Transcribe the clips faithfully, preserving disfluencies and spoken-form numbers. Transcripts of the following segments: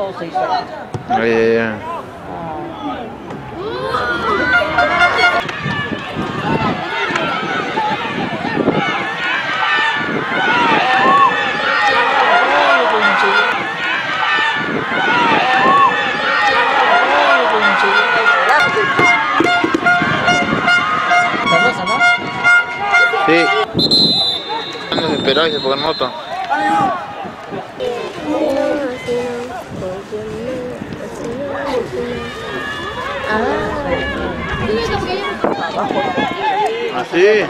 todo se hizo aquí. Ay, ay, ay. ¿Cerveza, no? Sí. No se esperó y se fue en moto. Así.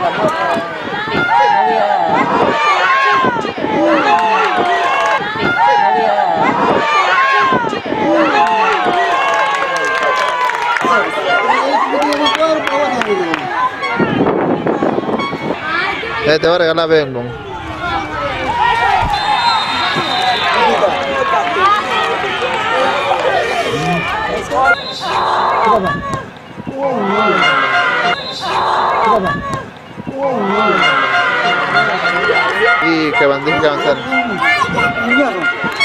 Eh, te voy a regalar Vengo. Y que van a avanzar.